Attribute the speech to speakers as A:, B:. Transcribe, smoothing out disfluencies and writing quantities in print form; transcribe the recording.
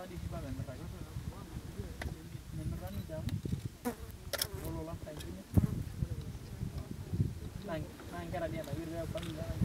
A: di sini kan mereka. Beneran jam. Lololah kayak gini. Nah, karena dia lagi dia apa